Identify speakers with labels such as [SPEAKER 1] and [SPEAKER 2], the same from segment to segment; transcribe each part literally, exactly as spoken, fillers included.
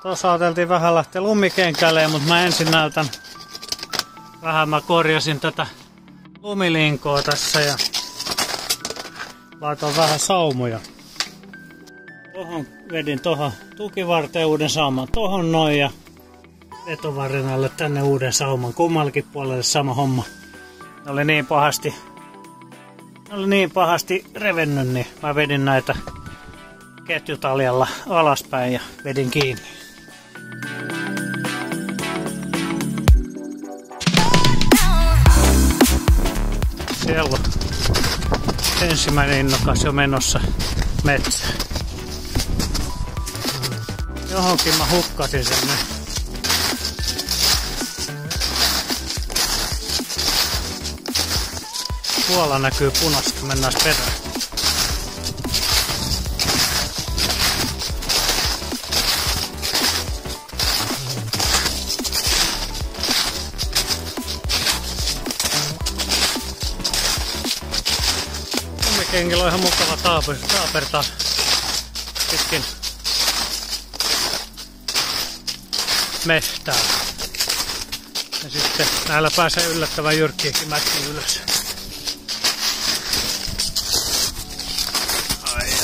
[SPEAKER 1] Tuossa ajateltiin vähän lähteä lumikenkäilemään, mutta mä ensin näytän vähän. Mä korjasin tätä lumilinkoa tässä ja laitoin vähän saumoja. Tohon vedin tohon tukivarteen uuden sauman tohon noin ja vetovarinalle tänne uuden sauman. Kummallakin puolelle sama homma. Ne oli niin pahasti, ne oli niin pahasti revennyt, niin mä vedin näitä ketjutaljalla alaspäin ja vedin kiinni. Siellä on ensimmäinen innokas jo menossa metsään. Johonkin mä hukkasin sen nyt. Tuolla näkyy punaista, mennään perään. Lumikengillä on ihan mukava taapertaa pitkin mehtää. Ja sitten näillä pääsee yllättävän jyrkkiäkin mätkiä ylös. Ai, ai.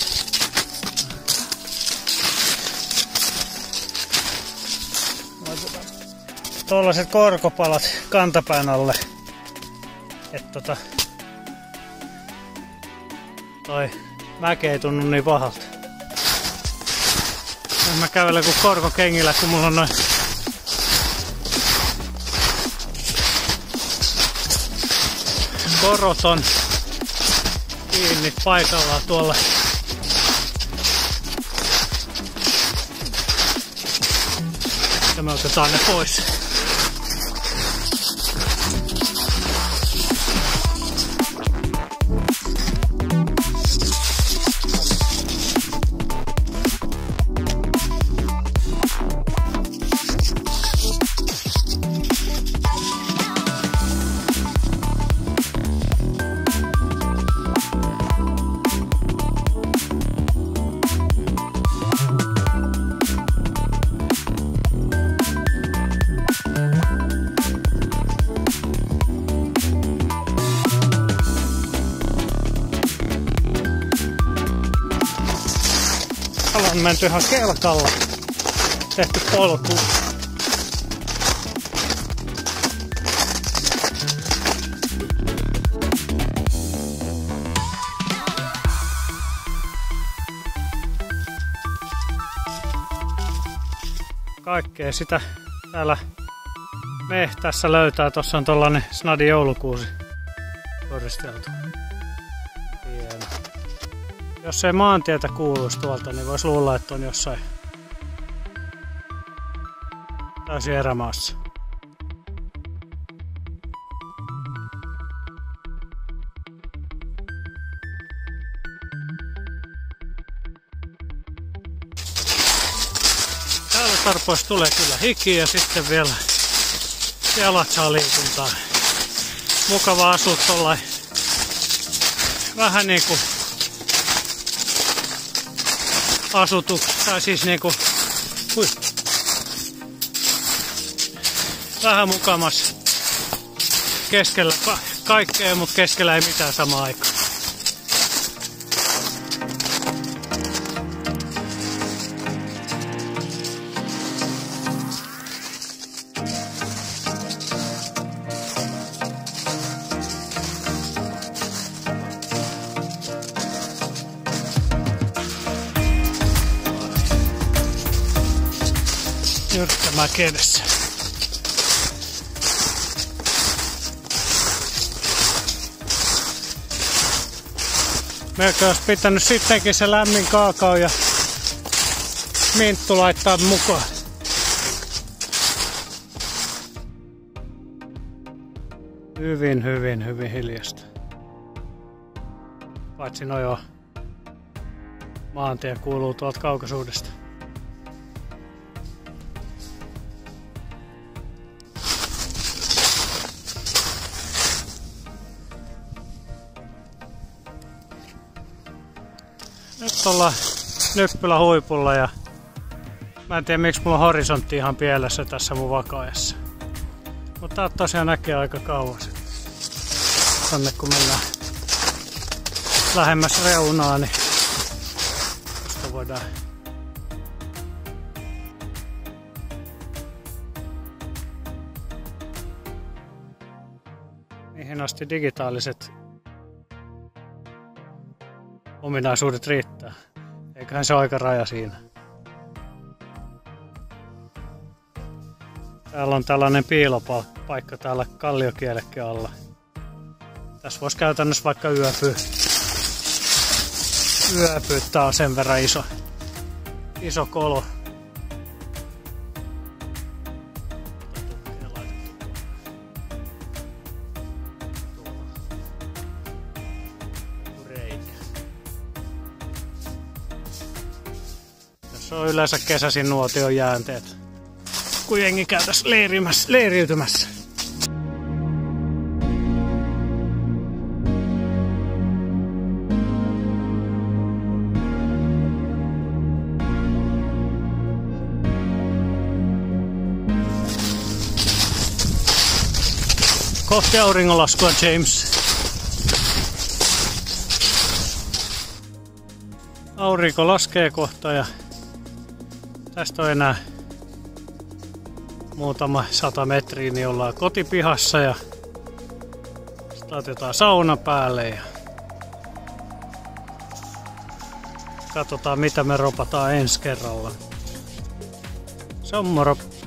[SPEAKER 1] Tuollaiset korkopalat kantapään alle. Et tota, toi mäki ei tunnu niin pahalta. Mä kävelen kuin korkokengillä, kun mulla on noin korot on kiinni paikallaan tuolla. Ja me otetaan ne pois. On menty ihan kelkalla. Tehty polku. Kaikkea sitä täällä mehtässä löytää. Tossa on tollanen snadi joulukuusi koristeltu. Hieno. Jos ei maantietä kuuluisi tuolta, niin voisi luulla, että on jossain täysin erämaassa. Täällä tarpoissa tulee kyllä hiki ja sitten vielä jalat saa liikuntaa. Mukava asua tollain vähän niinku asutuksi, tai siis niinku hui, vähän mukamas keskellä ka kaikkea, mutta keskellä ei mitään samaan aikaan. Jyrkkämäki edessä. Melkein olisi pitänyt sittenkin se lämmin kaakao ja minttu laittaa mukaan. Hyvin, hyvin, hyvin hiljasta. Paitsi no joo, maantie kuuluu tuolta kaukaisuudesta. Nyt ollaan Nyppylän huipulla ja Mä en tiedä miksi mulla on horisontti ihan pielessä tässä mun vakaajassa. Mutta tää tosiaan näkee aika kauas. Tänne kun mennään lähemmäs reunaa, niin tästä voidaan mihin asti digitaaliset ominaisuudet riittää. Eiköhän se ole aika raja siinä. Täällä on tällainen piilopaikka täällä kalliokielekkä alla. Tässä voisi käytännössä vaikka yöpyä. Yöpyä, tää on sen verran iso, iso kolo. Tässä on yleensä kesäisin nuotion jäänteet, kun jengi käy tässä leiriytymässä. Kohti auringonlaskua, James. Aurinko laskee kohta ja tästä on enää muutama sata metriä, niin ollaan kotipihassa ja sitten laitetaan sauna päälle ja katsotaan mitä me ropataan ensi kerralla. Se on moro!